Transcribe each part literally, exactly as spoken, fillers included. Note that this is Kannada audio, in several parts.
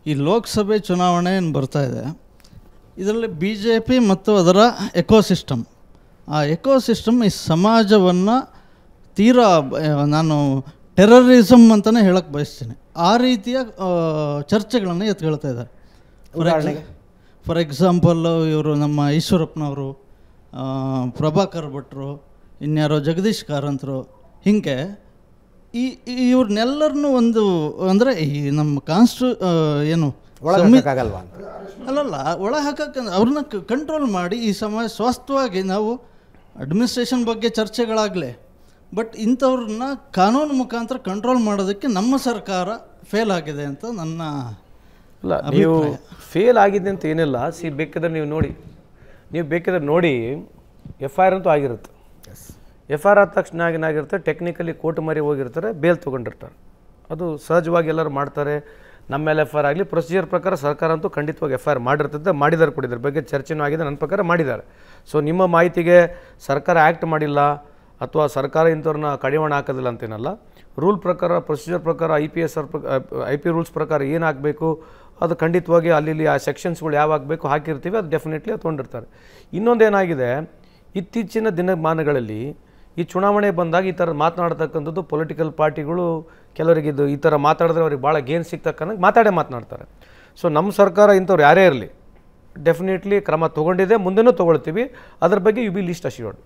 ಈ ಲೋಕಸಭೆ ಚುನಾವಣೆ ಏನು ಬರ್ತಾ ಇದೆ, ಇದರಲ್ಲಿ ಬಿ ಜೆ ಪಿ ಮತ್ತು ಅದರ ಎಕೋಸಿಸ್ಟಮ್, ಆ ಎಕೋಸಿಸ್ಟಮ್ ಈ ಸಮಾಜವನ್ನು ತೀರಾ ನಾನು ಟೆರರಿಸಮ್ ಅಂತಲೇ ಹೇಳಕ್ಕೆ ಬಯಸ್ತೀನಿ. ಆ ರೀತಿಯ ಚರ್ಚೆಗಳನ್ನು ಎತ್ಕೊಳ್ತಾ ಇದ್ದಾರೆ. ಉದಾಹರಣೆಗೆ ಫಾರ್ ಎಕ್ಸಾಂಪಲ್ಲು ಇವರು ನಮ್ಮ ಈಶ್ವರಪ್ಪನವರು, ಪ್ರಭಾಕರ್ ಭಟ್ರು, ಇನ್ಯಾರೋ ಜಗದೀಶ್ ಕಾರಂತರು, ಹೀಗೆ ಈ ಇವ್ರನ್ನೆಲ್ಲರನ್ನೂ ಒಂದು ಅಂದರೆ ಈ ನಮ್ಮ ಕಾನ್ಸ್ಟು ಏನು ಒಳಗಲ್ವಾ ಅಲ್ಲಲ್ಲ ಒಳ ಹಾಕಕ್ಕೆ ಅವ್ರನ್ನ ಕಂಟ್ರೋಲ್ ಮಾಡಿ ಈ ಸಮಾಜ ಸ್ವಾಸ್ಥ್ಯವಾಗಿ ನಾವು ಅಡ್ಮಿನಿಸ್ಟ್ರೇಷನ್ ಬಗ್ಗೆ ಚರ್ಚೆಗಳಾಗಲಿ, ಬಟ್ ಇಂಥವ್ರನ್ನ ಕಾನೂನು ಮುಖಾಂತರ ಕಂಟ್ರೋಲ್ ಮಾಡೋದಕ್ಕೆ ನಮ್ಮ ಸರ್ಕಾರ ಫೇಲ್ ಆಗಿದೆ ಅಂತ ನನ್ನ ಇಲ್ಲ. ನೀವು ಫೇಲ್ ಆಗಿದೆ ಅಂತ ಏನಿಲ್ಲ. ಸಿ ಬೇಕಾದ್ರೆ ನೀವು ನೋಡಿ ನೀವು ಬೇಕಾದ್ರೆ ನೋಡಿ ಎಫ್ ಐ ಆರ್ ಅಂತೂ ಆಗಿರುತ್ತೆ. ಎಫ್ ಐ ಆರ್ ಆದ ತಕ್ಷಣ ಏನಾಗಿರುತ್ತೆ, ಟೆಕ್ನಿಕಲಿ ಕೋರ್ಟ್ ಮರಿ ಹೋಗಿರ್ತಾರೆ, ಬೇಲ್ ತೊಗೊಂಡಿರ್ತಾರೆ. ಅದು ಸಹಜವಾಗಿ ಎಲ್ಲರೂ ಮಾಡ್ತಾರೆ. ನಮ್ಮ ಮೇಲೆ ಎಫ್ ಐ ಆರ್ ಆಗಲಿ ಪ್ರೊಸೀಜರ್ ಪ್ರಕಾರ ಸರ್ಕಾರ ಅಂತೂ ಖಂಡಿತವಾಗಿ ಎಫ್ ಐ ಆರ್ ಮಾಡಿರ್ತದೆ, ಮಾಡಿದ್ದಾರೆ ಕೂಡ. ಇದ್ರ ಬಗ್ಗೆ ಚರ್ಚೆನೂ ಆಗಿದೆ, ನನ್ನ ಪ್ರಕಾರ ಮಾಡಿದ್ದಾರೆ. ಸೊ ನಿಮ್ಮ ಮಾಹಿತಿಗೆ ಸರ್ಕಾರ ಆ್ಯಕ್ಟ್ ಮಾಡಿಲ್ಲ ಅಥವಾ ಸರ್ಕಾರ ಇಂಥವ್ರನ್ನ ಕಡಿವಾಣ ಹಾಕೋದಿಲ್ಲ ಅಂತೇನಲ್ಲ. ರೂಲ್ ಪ್ರಕಾರ ಪ್ರೊಸೀಜರ್ ಪ್ರಕಾರ I P S R I P rules ಪ್ರಕಾರ ಏನಾಗಬೇಕು ಅದು ಖಂಡಿತವಾಗಿ ಅಲ್ಲಿ ಆ ಸೆಕ್ಷನ್ಸ್ಗಳು ಯಾವಾಗ ಆಗಬೇಕು ಹಾಕಿರ್ತೀವಿ, ಅದು ಡೆಫಿನೆಟ್ಲಿ ಅದು ತೊಗೊಂಡಿರ್ತಾರೆ. ಇನ್ನೊಂದೇನಾಗಿದೆ, ಇತ್ತೀಚಿನ ದಿನಮಾನಗಳಲ್ಲಿ ಈ ಚುನಾವಣೆ ಬಂದಾಗ ಈ ಥರ ಮಾತನಾಡ್ತಕ್ಕಂಥದ್ದು ಪೊಲಿಟಿಕಲ್ ಪಾರ್ಟಿಗಳು ಕೆಲವರಿಗೆ ಇದು ಈ ಥರ ಮಾತಾಡಿದ್ರೆ ಅವ್ರಿಗೆ ಭಾಳ ಗೇನ್ ಸಿಗ್ತಕ್ಕಂಥ ಮಾತಾಡೇ ಮಾತನಾಡ್ತಾರೆ. ಸೊ ನಮ್ಮ ಸರ್ಕಾರ ಇಂಥವ್ರು ಯಾರೇ ಇರಲಿ ಡೆಫಿನೆಟ್ಲಿ ಕ್ರಮ ತೊಗೊಂಡಿದೆ, ಮುಂದೆನೂ ತೊಗೊಳ್ತೀವಿ. ಅದ್ರ ಬಗ್ಗೆ ಯು ಬಿ ಲೀಸ್ಟ್ ಅಶ್ಯೂರ್ಡ್.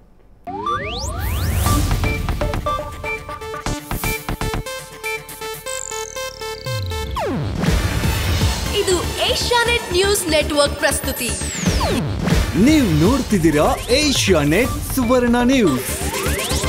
ಇದು ಏಷ್ಯಾನೆಟ್ ನ್ಯೂಸ್ ನೆಟ್ವರ್ಕ್ ಪ್ರಸ್ತುತಿ. ನೀವು ನೋಡ್ತಿದ್ದೀರಾ ಏಷ್ಯಾನೆಟ್ ಸುವರ್ಣ ನ್ಯೂಸ್.